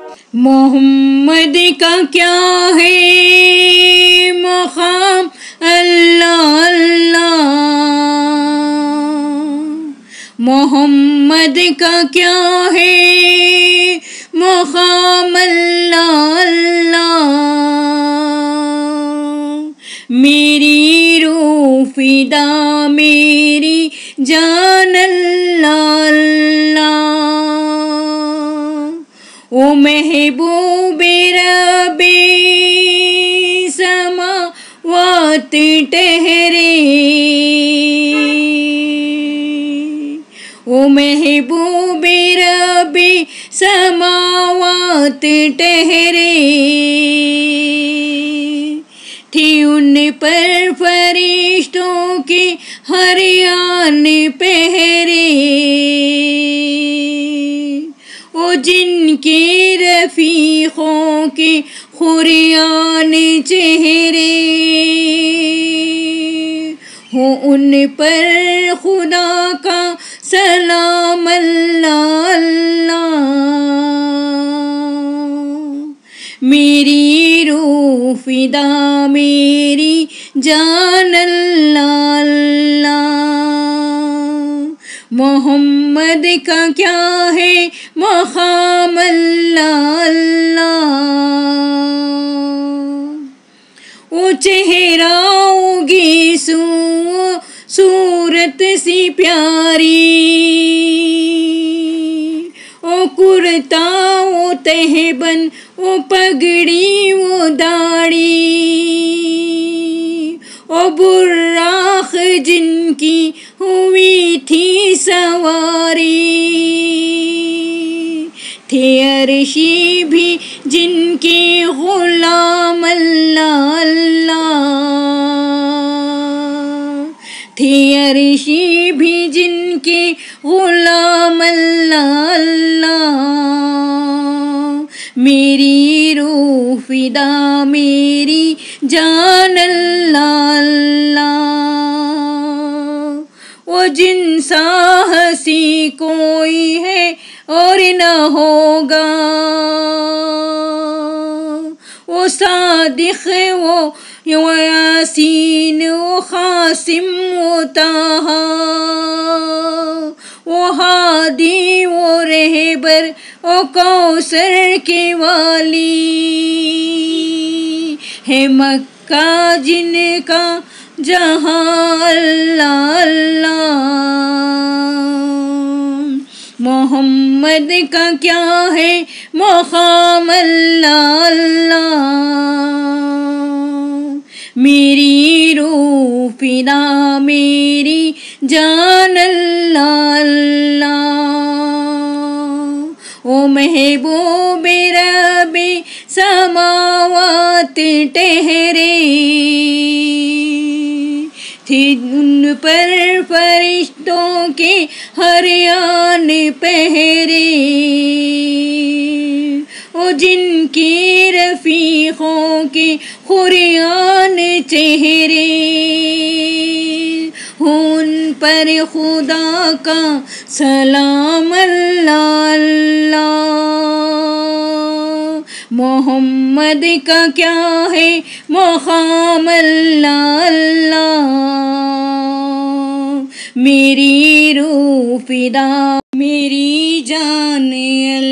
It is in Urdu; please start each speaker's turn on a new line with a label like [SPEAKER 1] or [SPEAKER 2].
[SPEAKER 1] محمد کا کیا ہے مقام اللہ اللہ، محمد کا کیا ہے مقام اللہ اللہ، میری روح فدا میری جان اللہ اللہ، او محبوب رب سماوات ٹھہرے، او محبوب رب سماوات ٹھہرے، تھی ان پر فرشتوں کے ہر آن پہرے، او جن کے رفیقوں کے خریان چہرے، ہو ان پر خدا کا سلام اللہ اللہ، میری روح فدا میری جان اللہ اللہ، محمد کا کیا ہے مقام اللہ اللہ، او چہرہ ہوگی صورت سی پیاری، او کرتا او تہبند او پگڑی او داڑھی، او براق جن کی ہوئی تھی سواری، تھے عرشی بھی جن کے غلام اللہ اللہ، تھے عرشی بھی جن کے غلام اللہ اللہ، میری روح فدا میری جان اللہ اللہ، وہ جن سا ہنسی کوئی ہے اور نہ ہوگا، وہ صادق وہ یاسین وہ قاسم وہ طٰہٰ، وہ ہادی وہ رہبر وہ کوثر کے والی، ہے مکہ جن کا جہاں اللہ اللہ، محمد کا کیا ہے مقام اللہ اللہ، میری روح فدا میری جان اللہ اللہ، او محبوب رب سماوات ٹھہرے، تھی ان پر فرشتوں کے ہر آن پہرے، او جن کے رفیقوں کے خریان چہرے، ان پر خدا کا سلام اللہ اللہ، محمد کا کیا ہے مقام اللہ اللہ، میری روح فدا میری جان اللہ۔